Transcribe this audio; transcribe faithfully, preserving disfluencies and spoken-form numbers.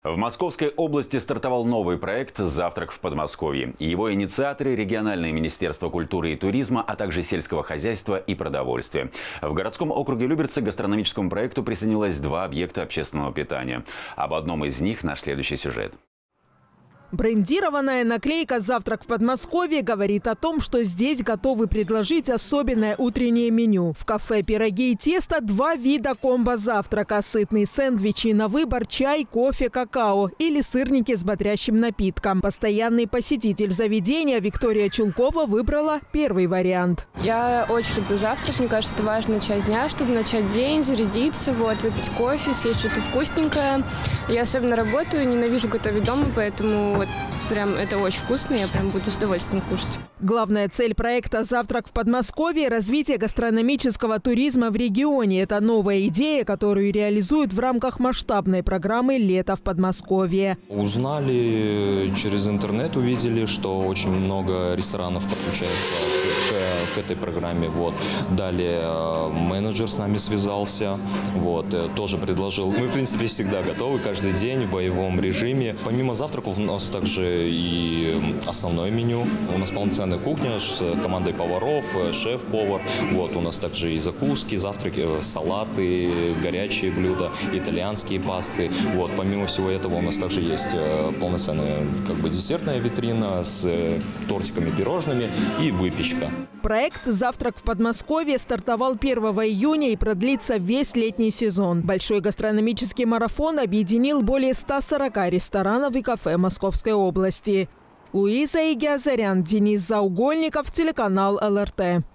В Московской области стартовал новый проект «Завтрак в Подмосковье». Его инициаторы – региональное министерство культуры и туризма, а также сельского хозяйства и продовольствия. В городском округе Люберцы к гастрономическому проекту присоединилось два объекта общественного питания. Об одном из них наш следующий сюжет. Брендированная наклейка «Завтрак в Подмосковье» говорит о том, что здесь готовы предложить особенное утреннее меню. В кафе «Пироги и тесто» два вида комбо-завтрака. Сытные сэндвичи на выбор, чай, кофе, какао или сырники с бодрящим напитком. Постоянный посетитель заведения Виктория Чулкова выбрала первый вариант. Я очень люблю завтрак. Мне кажется, это важная часть дня, чтобы начать день, зарядиться, вот, выпить кофе, съесть что-то вкусненькое. Я особенно работаю, ненавижу готовить дома, поэтому вот прям это очень вкусно, я прям буду с удовольствием кушать. Главная цель проекта «Завтрак в Подмосковье» – развитие гастрономического туризма в регионе. Это новая идея, которую реализуют в рамках масштабной программы «Лето в Подмосковье». Узнали через интернет, увидели, что очень много ресторанов подключается к, к этой программе. Вот. Далее менеджер с нами связался, вот, тоже предложил. Мы, в принципе, всегда готовы, каждый день в боевом режиме. Помимо завтраков у нас также и основное меню. У нас полноценная кухня с командой поваров, шеф-повар. Вот, у нас также и закуски, завтраки, салаты, горячие блюда, итальянские пасты. Вот, помимо всего этого у нас также есть полноценная как бы десертная витрина с тортиками, пирожными и выпечка. Проект «Завтрак в Подмосковье» стартовал первого июня и продлится весь летний сезон. Большой гастрономический марафон объединил более ста сорока ресторанов и кафе Московской области. Луиза Игиазарян, Денис Заугольников, телеканал эл эр тэ.